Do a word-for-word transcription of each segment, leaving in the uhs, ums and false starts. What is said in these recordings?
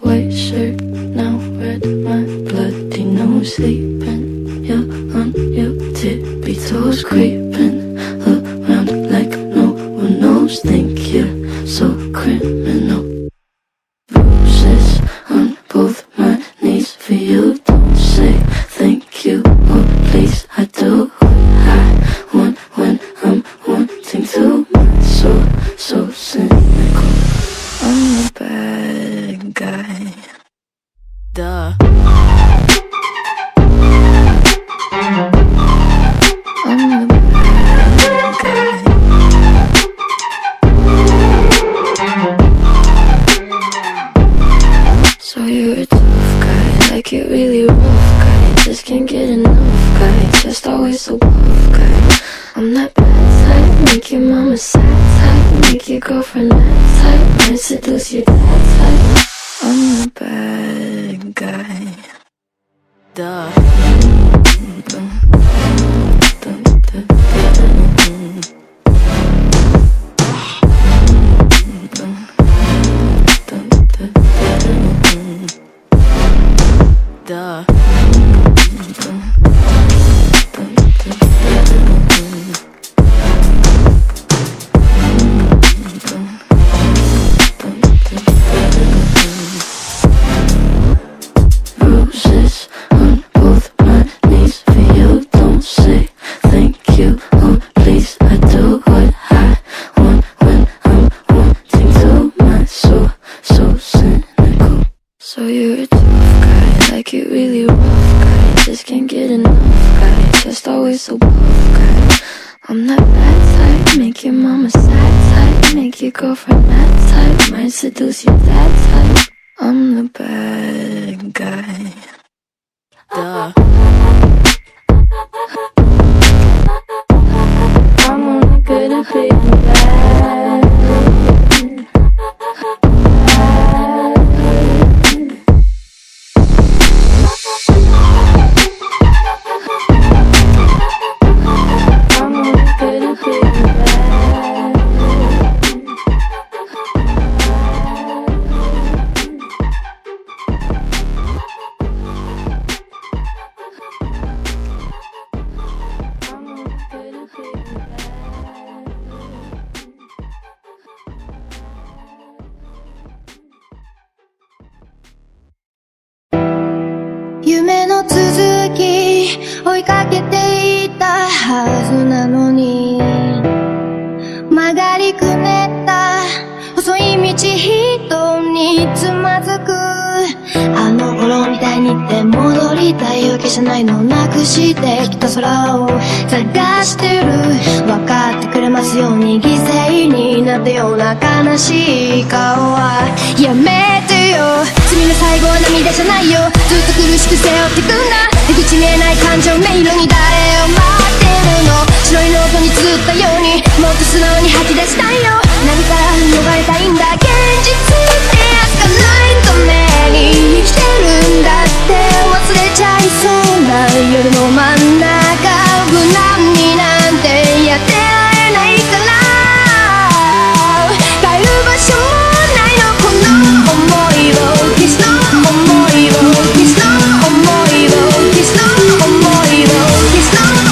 white shirt, now red, my bloody nose sleeping. You're on your tippy toes, creeping around like no one knows. Think you're so criminal. Bruises on both my knees for you. Don't say thank you or please. I do what I want when I'm wanting to. My soul so cynical. I'm the bad guy. Duh. I'm the bad guy. So you're a tough guy, like it really rough guy. Just can't get enough guy, just always so buff guy. I'm that bad type, make your mama sad type, make your girlfriend mad type, might seduce your dad type. I'm the bad guy. Duh. Duh. Bruises on both my knees for you. Don't say thank you or please. I do what I want when I'm wanting to. My soul so cynical. So you're a tough guy, like it really rough guy. Just can't get enough guy, just always so buff guy. I'm that bad type, make your mama sad type, make your girlfriend mad type, might seduce your dad type. I'm the bad guy. Duh. I'm only good at being bad. I'm only good at being bad. 夢の続き追いかけていたはずなのに、曲がりくねった細い道人につまずく。あの頃みたいにって戻りたいわけじゃないの。なくしてきた空を探してる。分かってくれますように犠牲になったような悲しい顔はやめてよ。罪の最後は涙じゃないよ。ずっと苦しく背負ってくんだ。出口見えない感情迷路に誰を待ってるの。白いノートに綴ったようにもっと素直に吐き出したいよ。何から逃れたいんだ。現実ってやつがないために生きてるんだって忘れちゃいそうな夜の真ん中。無難になんてやってられないから帰る場所もないの。この想いを消すの。想いを消すの。想いを消すの。想いを消すの。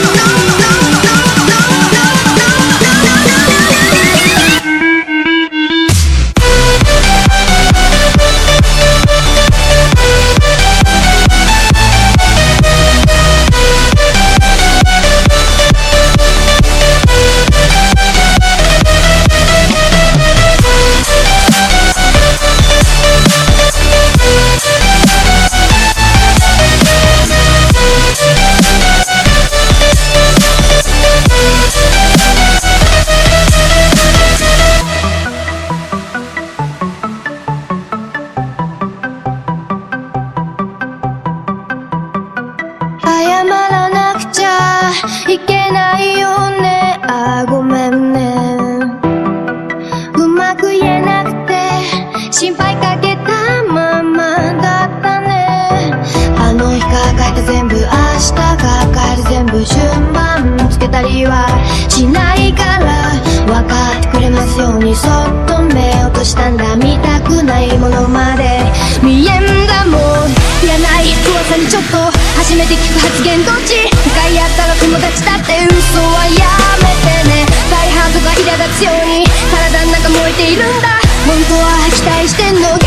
いけないよね。あ、ごめんね。うまく言えなくて心配かけたままだったね。あの日抱えた全部明日抱える全部順番つけたりはしないから分かってくれますよようにそっと目落としたんだ。見たくないものまで見えんだ。もういらない噂にちょっと初めて聞く発言どっち向かい合ったら友達だって嘘はやめてね。大半とか苛立つように体の中燃えているんだ。本当は期待してんの